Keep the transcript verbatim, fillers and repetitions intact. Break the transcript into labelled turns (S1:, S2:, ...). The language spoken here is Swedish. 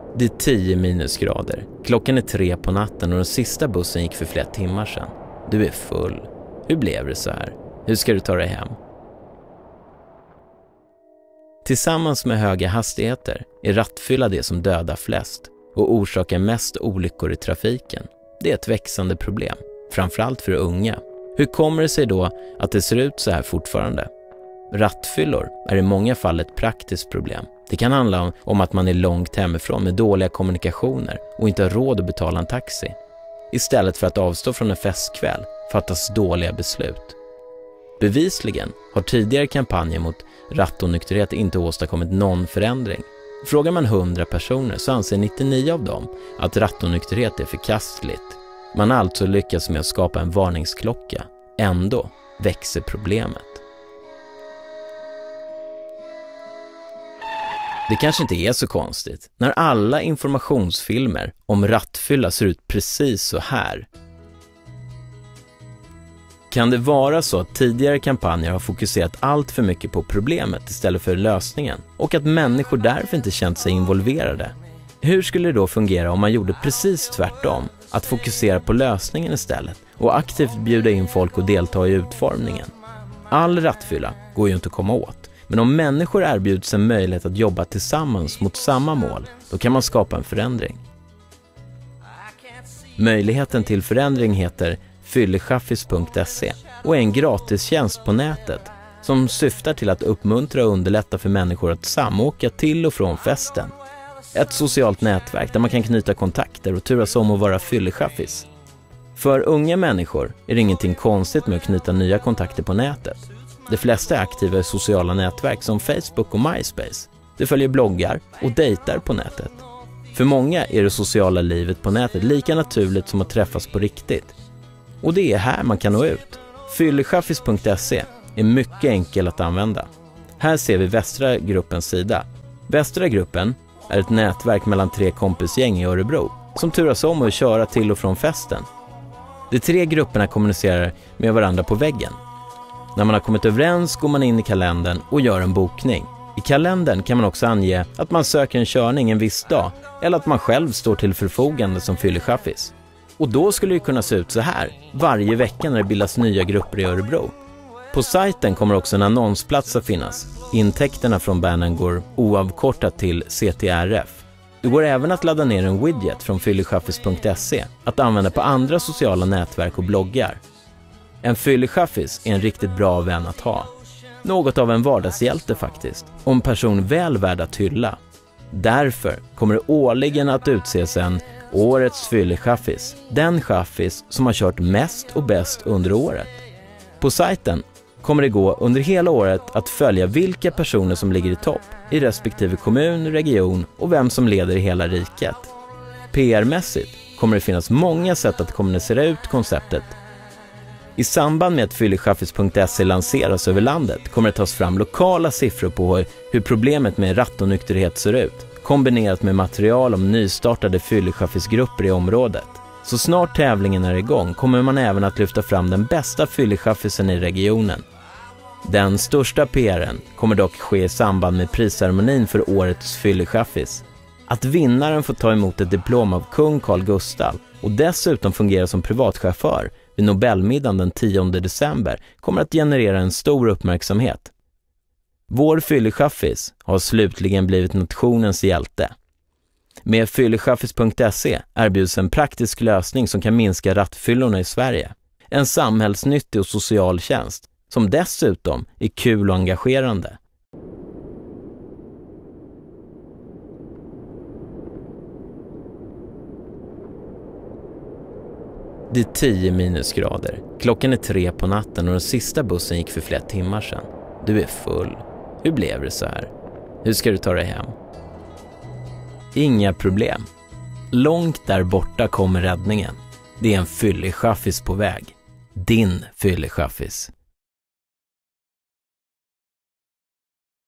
S1: Det är tio minusgrader. Klockan är tre på natten och den sista bussen gick för flera timmar sedan. Du är full. Hur blev det så här? Hur ska du ta dig hem? Tillsammans med höga hastigheter är rattfylla det som dödar flest och orsakar mest olyckor i trafiken. Det är ett växande problem, framförallt för unga. Hur kommer det sig då att det ser ut så här fortfarande? Rattfyllor är i många fall ett praktiskt problem. Det kan handla om, om att man är långt hemifrån med dåliga kommunikationer och inte har råd att betala en taxi. Istället för att avstå från en festkväll fattas dåliga beslut. Bevisligen har tidigare kampanjer mot rattonykterhet inte åstadkommit någon förändring. Frågar man hundra personer så anser nittionio av dem att rattonykterhet är förkastligt. Man har alltså lyckats med att skapa en varningsklocka. Ändå växer problemet. Det kanske inte är så konstigt när alla informationsfilmer om rattfylla ser ut precis så här. Kan det vara så att tidigare kampanjer har fokuserat allt för mycket på problemet istället för lösningen och att människor därför inte känt sig involverade? Hur skulle det då fungera om man gjorde precis tvärtom, att fokusera på lösningen istället och aktivt bjuda in folk att delta i utformningen? All rattfylla går ju inte att komma åt, men om människor erbjuds en möjlighet att jobba tillsammans mot samma mål, då kan man skapa en förändring. Möjligheten till förändring heter fyllechaffis punkt se och är en gratistjänst på nätet som syftar till att uppmuntra och underlätta för människor att samåka till och från festen. Ett socialt nätverk där man kan knyta kontakter och turas om att vara fyllechaffis. För unga människor är det ingenting konstigt med att knyta nya kontakter på nätet. De flesta är aktiva i sociala nätverk som Facebook och MySpace. De följer bloggar och dejtar på nätet. För många är det sociala livet på nätet lika naturligt som att träffas på riktigt. Och det är här man kan nå ut. fyllechaffis punkt se är mycket enkel att använda. Här ser vi Västra gruppens sida. Västra gruppen är ett nätverk mellan tre kompisgäng i Örebro som turas om att köra till och från festen. De tre grupperna kommunicerar med varandra på väggen. När man har kommit överens går man in i kalendern och gör en bokning. I kalendern kan man också ange att man söker en körning en viss dag eller att man själv står till förfogande som fyllechaffis. Och då skulle det kunna se ut så här varje vecka när det bildas nya grupper i Örebro. På sajten kommer också en annonsplats att finnas. Intäkterna från bannern går oavkortat till C T R F. Det går även att ladda ner en widget från fyllechaffis punkt se att använda på andra sociala nätverk och bloggar. En fyllechaffis är en riktigt bra vän att ha. Något av en vardagshjälte faktiskt, och en person väl värd att hylla. Därför kommer det årligen att utses en årets fyllechaffis, den chaffis som har kört mest och bäst under året. På sajten kommer det gå under hela året att följa vilka personer som ligger i topp i respektive kommun, region och vem som leder i hela riket. P R-mässigt kommer det finnas många sätt att kommunicera ut konceptet. I samband med att fyllechaffis punkt se lanseras över landet kommer det tas fram lokala siffror på hur problemet med rattonykterhet ser ut, kombinerat med material om nystartade fyllechaffisgrupper i området. Så snart tävlingen är igång kommer man även att lyfta fram den bästa fyllechaffisen i regionen. Den största P R:en kommer dock ske i samband med prisceremonin för årets fyllechaffis. Att vinnaren får ta emot ett diplom av kung Carl Gustaf och dessutom fungera som privatchaufför vid Nobelmiddagen den tionde december kommer att generera en stor uppmärksamhet. Vår fyllechaffis har slutligen blivit nationens hjälte. Med fyllechaffis punkt se erbjuds en praktisk lösning som kan minska rattfyllorna i Sverige. En samhällsnyttig och social tjänst som dessutom är kul och engagerande. Det är tio minusgrader. Klockan är tre på natten och den sista bussen gick för flera timmar sedan. Du är full. Hur blev det så här? Hur ska du ta dig hem? Inga problem. Långt där borta kommer räddningen. Det är en fyllechaffis på väg. Din fyllechaffis.